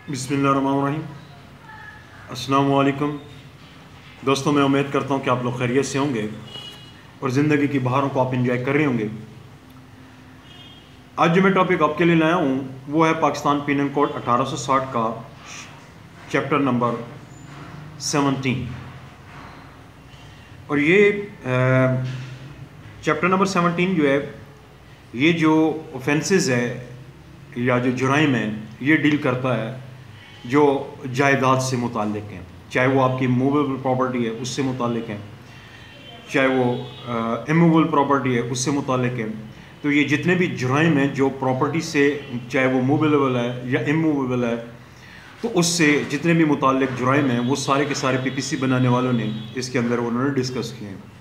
बिस्मिल्लाहिर्रहमानिर्रहीम। अस्सलामु अलैकुम दोस्तों, मैं उम्मीद करता हूँ कि आप लोग खैरियत से होंगे और ज़िंदगी की बहारों को आप एंजॉय कर रहे होंगे। आज जो मैं टॉपिक आपके लिए लाया हूँ वो है पाकिस्तान पीनल कोड 1860 का चैप्टर नंबर 17। और ये चैप्टर नंबर 17 जो है, ये जो ऑफेंसेस है या जो जुराइम है, ये डील करता है जो जायदाद से मुताल्लिक हैं, चाहे वो आपकी मूवेबल प्रॉपर्टी है उससे मुताल्लिक हैं, चाहे वो इमूवेबल प्रॉपर्टी है उससे मुताल्लिक है। तो ये जितने भी जुराइम हैं जो प्रॉपर्टी से, चाहे वो मूवेबल है या इमूवेबल है, तो उससे जितने भी मुताल्लिक जुराइम हैं वो सारे के सारे पीपीसी बनाने वालों ने इसके अंदर उन्होंने डिस्कस किए हैं।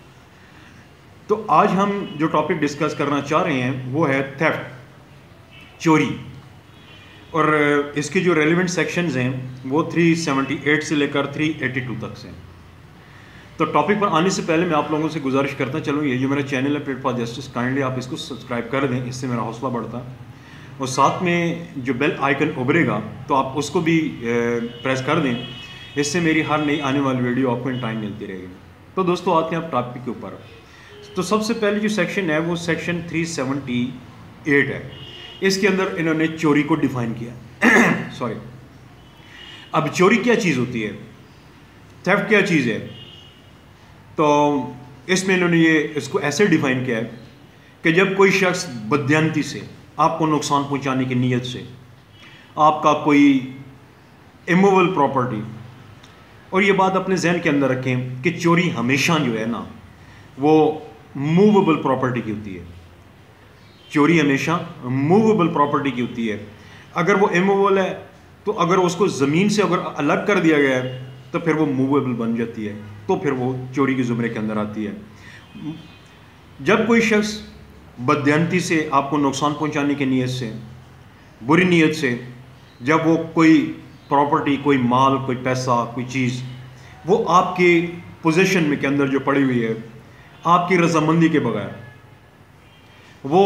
तो आज हम जो टॉपिक डिस्कस करना चाह रहे हैं वो है थेफ्ट, चोरी। और इसके जो रेलिवेंट सेक्शंस हैं वो 378 से लेकर 382 तक से। तो टॉपिक पर आने से पहले मैं आप लोगों से गुजारिश करता चलूँ, ये जो मेरा चैनल है प्लेट फॉर जस्टिस, काइंडली आप इसको सब्सक्राइब कर दें, इससे मेरा हौसला बढ़ता है। और साथ में जो बेल आइकन उभरेगा तो आप उसको भी प्रेस कर दें, इससे मेरी हर नई आने वाली वीडियो आपको इन टाइम मिलती रहेगी। तो दोस्तों आते हैं आप टॉपिक के ऊपर। तो सबसे पहले जो सेक्शन है वो सेक्शन 378 है। इसके अंदर इन्होंने चोरी को डिफाइन किया। सॉरी, अब चोरी क्या चीज़ होती है, थेफ्ट क्या चीज़ है, तो इसमें इन्होंने ये इसको ऐसे डिफाइन किया है कि जब कोई शख्स बदयांती से आपको नुकसान पहुंचाने की नीयत से आपका कोई इमूवेबल प्रॉपर्टी, और ये बात अपने जहन के अंदर रखें कि चोरी हमेशा जो है ना वो मूवेबल प्रॉपर्टी की होती है, चोरी हमेशा मूवेबल प्रॉपर्टी की होती है। अगर वो इमूवेबल है तो अगर उसको ज़मीन से अगर अलग कर दिया गया है तो फिर वो मूवेबल बन जाती है, तो फिर वो चोरी के ज़ुमरे के अंदर आती है। जब कोई शख्स बदयांती से आपको नुकसान पहुंचाने की नीयत से, बुरी नीयत से, जब वो कोई प्रॉपर्टी, कोई माल, कोई पैसा, कोई चीज़ वो आपके पोजीशन में के अंदर जो पड़ी हुई है, आपकी रजामंदी के बगैर वो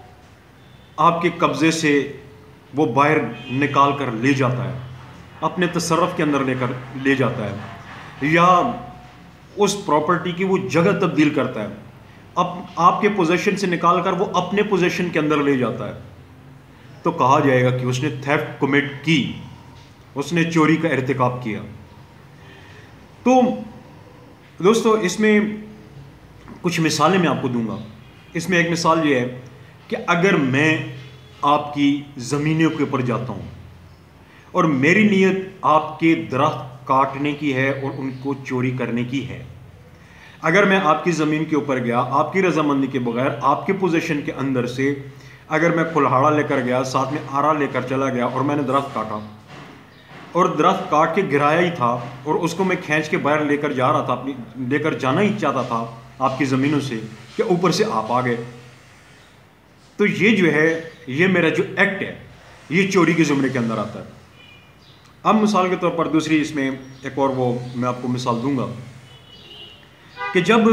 आपके कब्ज़े से वो बाहर निकाल कर ले जाता है, अपने तसर्रुफ़ के अंदर लेकर ले जाता है, या उस प्रॉपर्टी की वो जगह तब्दील करता है, अब आपके पोजीशन से निकाल कर वो अपने पोजीशन के अंदर ले जाता है, तो कहा जाएगा कि उसने थेफ्ट कमिट की, उसने चोरी का इर्तिकाब किया। तो दोस्तों इसमें कुछ मिसालें मैं आपको दूंगा। इसमें एक मिसाल ये है कि अगर मैं आपकी ज़मीनों के ऊपर जाता हूँ और मेरी नीयत आपके दरख्त काटने की है और उनको चोरी करने की है, अगर मैं आपकी ज़मीन के ऊपर गया आपकी रजामंदी के बगैर, आपके पोजीशन के अंदर से अगर मैं कुल्हाड़ा लेकर गया, साथ में आरा लेकर चला गया और मैंने दरख्त काटा और दरख्त काट के गिराया ही था और उसको मैं खींच के बाहर लेकर जा रहा था, अपनी लेकर जाना ही चाहता था आपकी ज़मीनों से, कि ऊपर से आप आ गए, तो ये जो है, ये मेरा जो एक्ट है ये चोरी के ज़ुमरे के अंदर आता है। अब मिसाल के तौर पर दूसरी इसमें एक और वो मैं आपको मिसाल दूंगा कि जब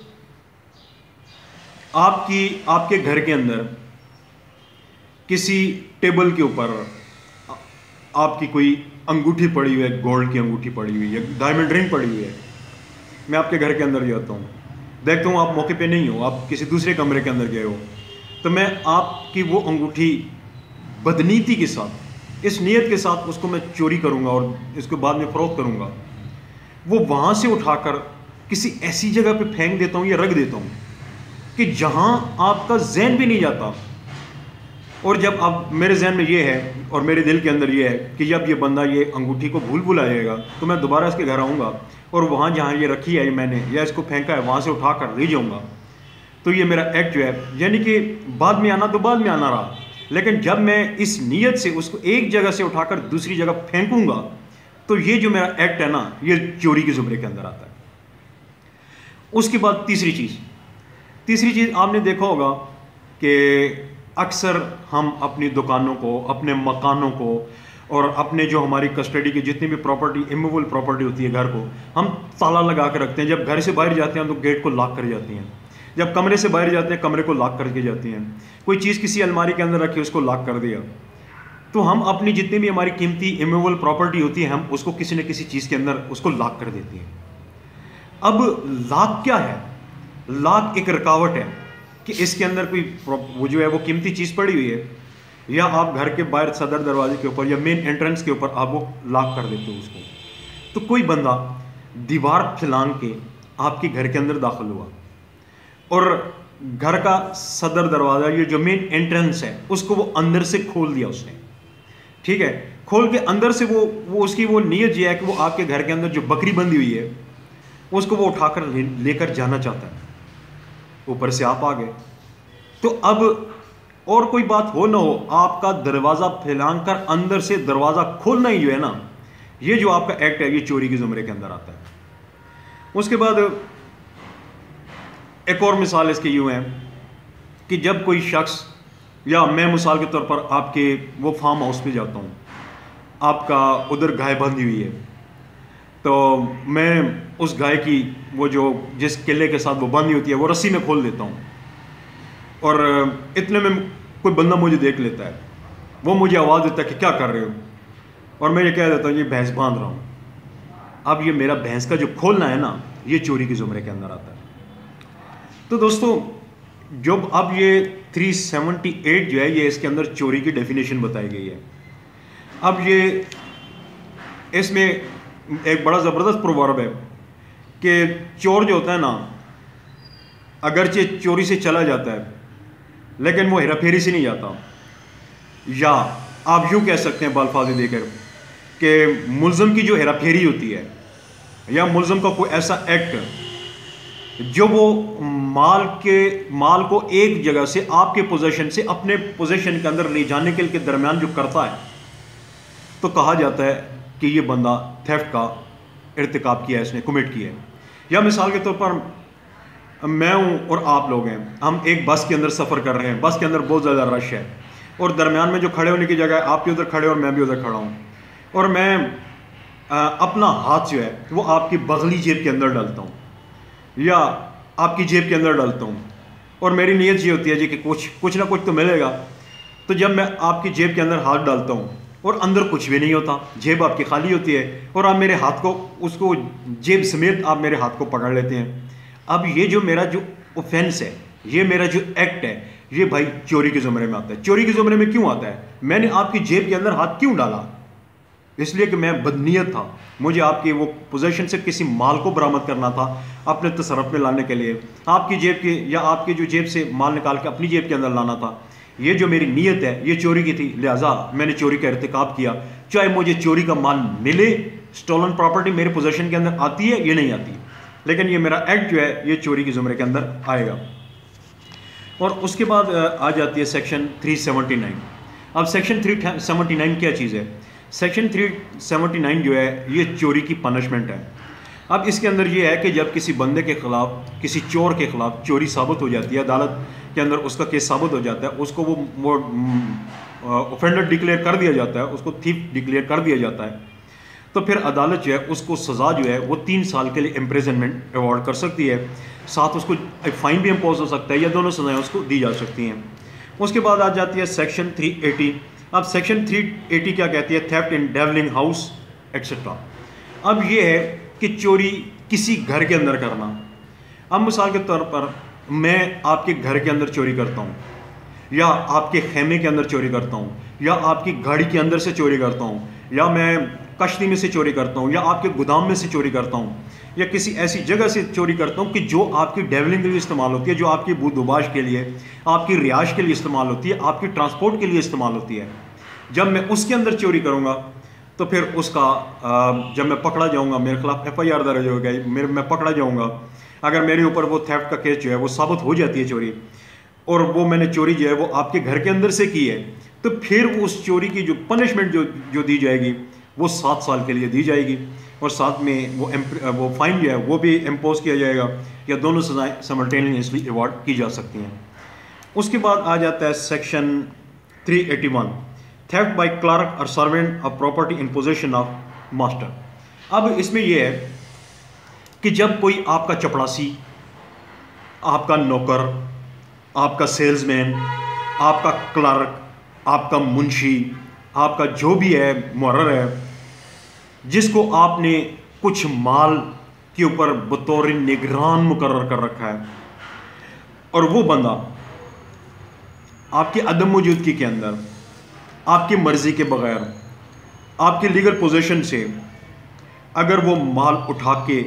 आपके घर के अंदर किसी टेबल के ऊपर आपकी कोई अंगूठी पड़ी हुई है, गोल्ड की अंगूठी पड़ी हुई है, डायमंड रिंग पड़ी हुई है, मैं आपके घर के अंदर जाता हूँ, देखता हूँ आप मौके पे नहीं हो, आप किसी दूसरे कमरे के अंदर गए हो, तो मैं आपकी वो अंगूठी बदनीति के साथ, इस नीयत के साथ उसको मैं चोरी करूँगा और इसको बाद में फ़रोख्त करूँगा, वो वहाँ से उठाकर किसी ऐसी जगह पे फेंक देता हूँ या रख देता हूँ कि जहाँ आपका जहन भी नहीं जाता। और जब अब मेरे जहन में ये है और मेरे दिल के अंदर ये है कि जब ये बंदा ये अंगूठी को भूल आएगा तो मैं दोबारा इसके घर आऊँगा और वहाँ जहाँ ये रखी है मैंने या इसको फेंका है वहाँ से उठा कर ले जाऊँगा, तो ये मेरा एक्ट जो है, यानी कि बाद में आना तो बाद में आना रहा, लेकिन जब मैं इस नीयत से उसको एक जगह से उठाकर दूसरी जगह फेंकूँगा तो ये जो मेरा एक्ट है ना, ये चोरी के ज़ुमरे के अंदर आता है। उसके बाद तीसरी चीज़ आपने देखा होगा कि अक्सर हम अपनी दुकानों को, अपने मकानों को और अपने जो हमारी कस्टडी की जितनी भी प्रॉपर्टी, इमूवेबल प्रॉपर्टी होती है, घर को हम ताला लगा कर रखते हैं। जब घर से बाहर जाते हैं तो गेट को लॉक कर जाती हैं, जब कमरे से बाहर जाते हैं कमरे को लॉक करके जाती हैं, कोई चीज़ किसी अलमारी के अंदर रखी उसको लॉक कर दिया, तो हम अपनी जितनी भी हमारी कीमती इमूवेबल प्रॉपर्टी होती है हम उसको किसी न किसी चीज़ के अंदर उसको लॉक कर देते हैं। अब लॉक क्या है? लॉक एक रुकावट है कि इसके अंदर कोई वो जो है वो कीमती चीज़ पड़ी हुई है, या आप घर के बाहर सदर दरवाजे के ऊपर या मेन एंट्रेंस के ऊपर आप वो लॉक कर देते हो उसको। तो कोई बंदा दीवार फैलान के आपके घर के अंदर दाखिल हुआ और घर का सदर दरवाज़ा, ये जो मेन एंट्रेंस है, उसको वो अंदर से खोल दिया उसने, ठीक है। खोल के अंदर से वो उसकी वो नीयत ये है कि वो आपके घर के अंदर जो बकरी बंधी हुई है उसको वो उठाकर लेकर जाना चाहता है। ऊपर से आप आ गए, तो अब और कोई बात हो ना हो, आपका दरवाज़ा फैलाकर अंदर से दरवाज़ा खोलना ही जो है ना, ये जो आपका एक्ट है ये चोरी के ज़ुमरे के अंदर आता है। उसके बाद एक और मिसाल इसकी यूँ है कि जब कोई शख्स, या मैं मिसाल के तौर पर आपके वो फार्म हाउस पे जाता हूँ, आपका उधर गाय बंधी हुई है, तो मैं उस गाय की वो जो जिस किले के साथ वो बंधी होती है वो रस्सी में खोल देता हूँ, और इतने में कोई बंदा मुझे देख लेता है, वो मुझे आवाज़ देता है कि क्या कर रहे हो, और मैं ये कह देता हूँ ये भैंस बांध रहा हूँ। अब ये मेरा भैंस का जो खोलना है ना, ये चोरी के ज़ुमरे के अंदर आता है। तो दोस्तों, जब अब ये 378 जो है ये इसके अंदर चोरी की डेफिनेशन बताई गई है। अब ये इसमें एक बड़ा ज़बरदस्त प्रोवर्ब है कि चोर जो होता है ना, अगरचे चोरी से चला जाता है लेकिन वो हेरा फेरी से नहीं जाता, या आप यूँ कह सकते हैं बालफाजी देकर कि मुल्ज़म की जो हेरा फेरी होती है, या मुल्ज़म का कोई ऐसा एक्ट जो वो माल को एक जगह से आपके पोजीशन से अपने पोजीशन के अंदर ले जाने के दरमियान जो करता है, तो कहा जाता है कि ये बंदा थेफ्ट का इर्तिकाब किया है, इसने कमिट किया है। या मिसाल के तौर पर मैं हूँ और आप लोग हैं, हम एक बस के अंदर सफ़र कर रहे हैं, बस के अंदर बहुत ज़्यादा रश है, और दरमियान में जो खड़े होने की जगह है, आप भी उधर खड़े और मैं भी उधर खड़ा हूँ, और मैं अपना हाथ जो है वो आपकी बगली जेब के अंदर डालता हूँ या आपकी जेब के अंदर डालता हूँ, और मेरी नीयत ये होती है जी कि कुछ ना कुछ तो मिलेगा। तो जब मैं आपकी जेब के अंदर हाथ डालता हूँ और अंदर कुछ भी नहीं होता, जेब आपकी खाली होती है, और आप मेरे हाथ को, उसको जेब समेत आप मेरे हाथ को पकड़ लेते हैं। अब ये जो मेरा जो ऑफेंस है, ये मेरा जो एक्ट है, ये भाई चोरी के ज़ुमरे में आता है। चोरी के ज़ुमरे में क्यों आता है? मैंने आपकी जेब के अंदर हाथ क्यों डाला? इसलिए कि मैं बदनीयत था, मुझे आपकी वो पोजीशन से किसी माल को बरामद करना था, अपने तसर्रुफ में लाने के लिए आपकी जेब के, या आपकी जो जेब से माल निकाल के अपनी जेब के अंदर लाना था। ये जो मेरी नीयत है ये चोरी की थी, लिहाजा मैंने चोरी का इर्तिकाब किया, चाहे मुझे चोरी का माल मिले, स्टोलन प्रॉपर्टी मेरे पोजीशन के अंदर आती है ये नहीं आती, लेकिन ये मेरा एक्ट जो है ये चोरी के ज़ुमरे के अंदर आएगा। और उसके बाद आ जाती है सेक्शन 379। अब सेक्शन 379 क्या चीज़ है? सेक्शन 379 जो है ये चोरी की पनिशमेंट है। अब इसके अंदर ये है कि जब किसी बंदे के ख़िलाफ़, किसी चोर के ख़िलाफ़ चोरी साबित हो जाती है, अदालत के अंदर उसका केस साबित हो जाता है, उसको वो ऑफेंडर डिक्लेयर कर दिया जाता है, उसको थीफ डिक्लेयर कर दिया जाता है, तो फिर अदालत जो है उसको सज़ा जो है वो 3 साल के लिए इम्प्रिजनमेंट अवॉर्ड कर सकती है, साथ उसको एक फ़ाइन भी इम्पोज हो सकता है, या दोनों सज़ाएँ उसको दी जा सकती हैं। उसके बाद आ जाती है सेक्शन 380। अब सेक्शन 380 क्या कहती है? Theft in dwelling house etcetera. अब ये है कि चोरी किसी घर के अंदर करना। अब मिसाल के तौर पर मैं आपके घर के अंदर चोरी करता हूँ, या आपके खेमे के अंदर चोरी करता हूँ, या आपकी गाड़ी के अंदर से चोरी करता हूँ, या मैं कश्ती में से चोरी करता हूँ, या आपके गोदाम में से चोरी करता हूँ, या किसी ऐसी जगह से चोरी करता हूँ कि जो आपकी डेवलिंग के लिए इस्तेमाल होती है, जो आपकी बूदोबाश के लिए, आपकी रिहाइश के लिए इस्तेमाल होती है, आपकी ट्रांसपोर्ट के लिए इस्तेमाल होती है। जब मैं उसके अंदर चोरी करूँगा तो फिर उसका जब मैं पकड़ा जाऊँगा, मेरे खिलाफ FIR दर्ज हो गई, मैं पकड़ा जाऊँगा, अगर मेरे ऊपर वो थेफ्ट का केस जो है वो साबित हो जाती है चोरी, और वो मैंने चोरी जो है वो आपके घर के अंदर से की है, तो फिर वो उस चोरी की जो पनिशमेंट जो दी जाएगी वो 7 साल के लिए दी जाएगी, और साथ में वो फाइन जो है वो भी इम्पोज किया जाएगा, या दोनों सजाएँ साइमल्टेनियसली अवॉर्ड की जा सकती हैं। उसके बाद आ जाता है सेक्शन 381, थेफ्ट बाय क्लर्क और servant of property in possession of master. अब इसमें यह है कि जब कोई आपका चपड़ासी, आपका नौकर, आपका सेल्समैन, आपका क्लर्क, आपका मुंशी, आपका जो भी है मुकर्रर है, जिसको आपने कुछ माल के ऊपर बतौर निगरान मुकर्रर कर रखा है, और वो बंदा आपकी अदम मौजूदगी के अंदर, आपकी मर्जी के बगैर, आपकी लीगल पोजीशन से अगर वो माल उठा के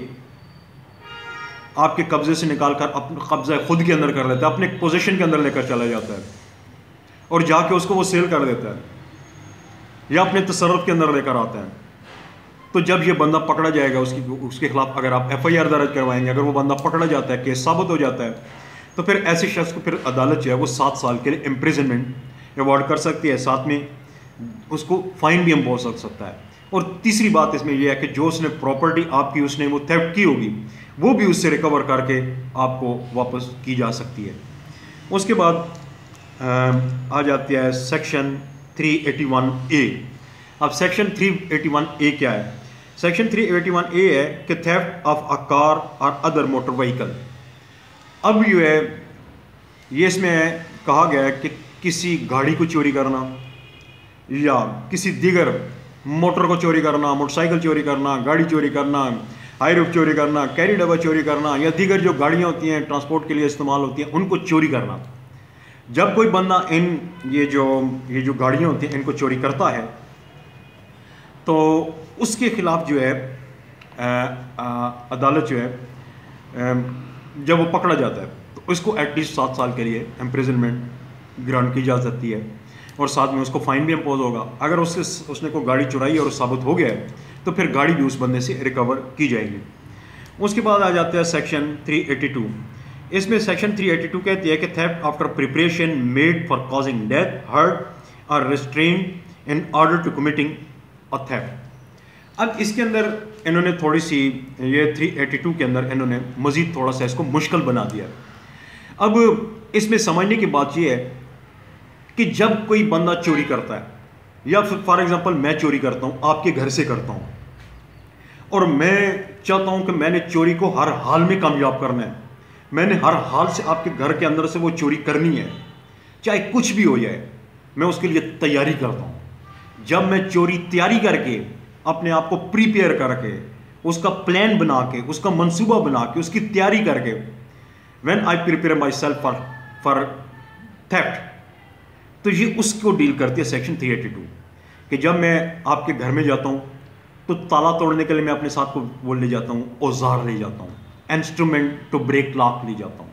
आपके कब्जे से निकाल कर अपना कब्जा खुद के अंदर कर लेता है, अपने पोजीशन के अंदर लेकर चला जाता है और जाके उसको वो सेल कर देता है या अपने तसर्रुफ के अंदर लेकर आता है, तो जब ये बंदा पकड़ा जाएगा, उसके खिलाफ अगर आप FIR दर्ज करवाएंगे, अगर वो बंदा पकड़ा जाता है, केस साबित हो जाता है, तो फिर ऐसे शख्स को फिर अदालत जो है वो 7 साल के लिए इम्प्रिजनमेंट अवार्ड कर सकती है, साथ में उसको फाइन भी इम्पोज कर सकता है। और तीसरी बात इसमें यह है कि जो उसने प्रॉपर्टी आपकी उसने वो थेफ्ट की होगी, वो भी उससे रिकवर करके आपको वापस की जा सकती है। उसके बाद आ जाती है सेक्शन 381A। अब सेक्शन 381A क्या है? सेक्शन 381A है कि थेफ्ट ऑफ अ कार और अदर मोटर व्हीकल। अब ये इसमें कहा गया है कि किसी गाड़ी को चोरी करना या किसी दीगर मोटर को चोरी करना, मोटरसाइकिल चोरी करना, गाड़ी चोरी करना, हाईरूफ चोरी करना, कैरी डब्बा चोरी करना, या दीगर जो गाड़ियाँ होती हैं ट्रांसपोर्ट के लिए इस्तेमाल होती हैं उनको चोरी करना। जब कोई बंदा ये जो गाड़ियाँ होती हैं इनको चोरी करता है, तो उसके खिलाफ जो है अदालत जो है जब वो पकड़ा जाता है तो उसको एटलीस्ट 7 साल के लिए इम्प्रिजनमेंट ग्रांट की जा सकती है, और साथ में उसको फाइन भी इम्पोज होगा। अगर उसने को गाड़ी चुराई और साबित हो गया है तो फिर गाड़ी भी उस बंदे से रिकवर की जाएगी। उसके बाद आ जाता है सेक्शन 382। इसमें सेक्शन 382 कहती है कि theft after preparation made for causing death, hurt और restraint in order to committing a theft. अब इसके अंदर इन्होंने थोड़ी सी ये 382 के अंदर इन्होंने मज़ीद थोड़ा सा इसको मुश्किल बना दिया। अब इसमें समझने की बात यह है कि जब कोई बंदा चोरी करता है, या फिर फॉर एग्जांपल मैं चोरी करता हूं, आपके घर से करता हूं, और मैं चाहता हूं कि मैंने चोरी को हर हाल में कामयाब करना है, मैंने हर हाल से आपके घर के अंदर से वो चोरी करनी है, चाहे कुछ भी हो जाए, मैं उसके लिए तैयारी करता हूं। जब मैं चोरी तैयारी करके अपने आप को प्रिपेयर करके उसका प्लान बना के उसका मंसूबा बना के उसकी तैयारी करके when I prepare myself for theft, तो ये उसको डील करती है सेक्शन 382 कि जब मैं आपके घर में जाता हूँ तो ताला तोड़ने के लिए मैं अपने साथ को वो ले जाता हूँ, औजार ले जाता हूँ, इंस्ट्रूमेंट टू ब्रेक लॉक ले जाता हूँ,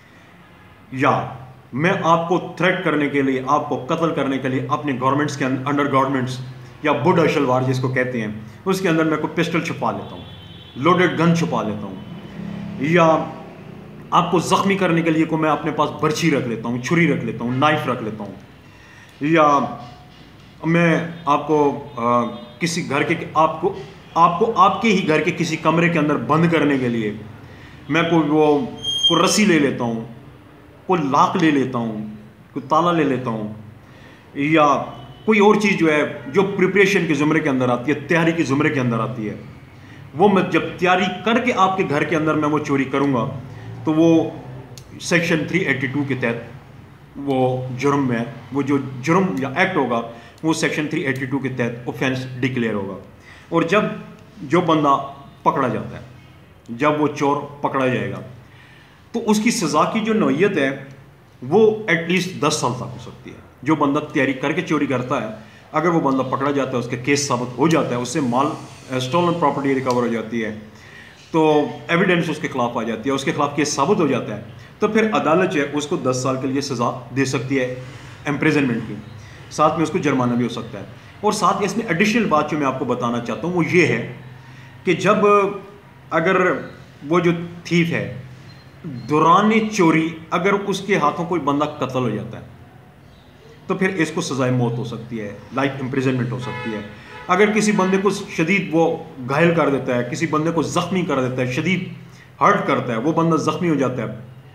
या मैं आपको थ्रेट करने के लिए, आपको कत्ल करने के लिए अपने गवर्नमेंट्स के अंडर गारमेंट्स या बुढ़ा शलवार जिसको कहते हैं उसके अंदर मैं कोई पिस्टल छुपा लेता हूँ, लोडेड गन छुपा लेता हूँ, या आपको ज़ख्मी करने के लिए को मैं अपने पास बर्छी रख लेता हूँ, छुरी रख लेता हूँ, नाइफ रख लेता हूँ, या मैं आपको किसी घर के आपको आपके ही घर के किसी कमरे के अंदर बंद करने के लिए मैं कोई रस्सी ले लेता हूँ, कोई लाक ले लेता हूँ, कोई ताला ले लेता हूँ, या कोई और चीज़ जो है जो प्रिपरेशन के ज़ुमरे के अंदर आती है, तैयारी के ज़ुमरे के अंदर आती है, वो मैं जब तैयारी करके आपके घर के अंदर मैं वो चोरी करूँगा तो वो सेक्शन 382 के तहत वो जुर्म में, वो जो जुर्म या एक्ट होगा वो सेक्शन 382 के तहत ऑफेंस डिक्लेयर होगा। और जब जो बंदा पकड़ा जाता है, जब वो चोर पकड़ा जाएगा, तो उसकी सज़ा की जो नौयत है वो एटलीस्ट 10 साल तक हो सकती है। जो बंदा तैयारी करके चोरी करता है, अगर वो बंदा पकड़ा जाता है, उसका केस साबित हो जाता है, उससे माल स्टोलन प्रॉपर्टी रिकवर हो जाती है, तो एविडेंस उसके खिलाफ आ जाती है, उसके खिलाफ केस साबित हो जाता है, तो फिर अदालत जो है उसको 10 साल के लिए सज़ा दे सकती है इम्प्रिजनमेंट की, साथ में उसको जुर्माना भी हो सकता है। और साथ में इसमें एडिशनल बात जो मैं आपको बताना चाहता हूँ वो ये है कि जब अगर वो जो थीफ है दौरान चोरी अगर उसके हाथों कोई बंदा कत्ल हो जाता है तो फिर इसको सज़ाए मौत हो सकती है, लाइफ इम्प्रिजनमेंट हो सकती है। अगर किसी बंदे को शदीद वो घायल कर देता है, किसी बंदे को ज़ख्मी कर देता है, शदीद हर्ट करता है, वो बंदा ज़ख्मी हो जाता है,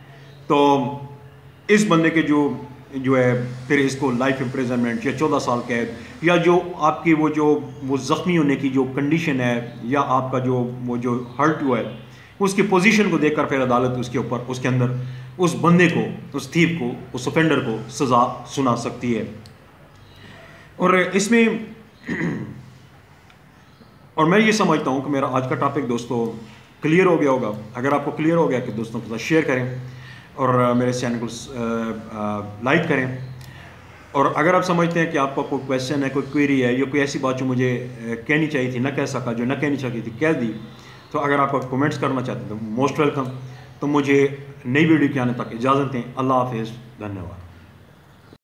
तो इस बंदे के जो है फिर इसको लाइफ इम्प्रिजनमेंट या 14 साल कैद, या जो आपकी वो ज़ख्मी होने की जो कंडीशन है, या आपका जो हर्ट हुआ है उसकी पोजीशन को देखकर फिर अदालत उसके ऊपर उसके अंदर उस बंदे को, उस थीफ को, उस ऑफेंडर को सज़ा सुना सकती है। और इसमें और मैं ये समझता हूँ कि मेरा आज का टॉपिक दोस्तों क्लियर हो गया होगा। अगर आपको क्लियर हो गया कि दोस्तों के साथ शेयर करें और मेरे चैनल को लाइक करें। और अगर आप समझते हैं कि आपका कोई क्वेश्चन है, कोई क्वेरी है, या कोई ऐसी बात जो मुझे कहनी चाहिए थी, न कह सका, जो न कहनी चाहिए थी कह दी, तो अगर आप कमेंट्स करना चाहते हैं तो मोस्ट वेलकम। तो मुझे नई वीडियो के आने तक इजाज़त दें। अल्लाह हाफिज़, धन्यवाद।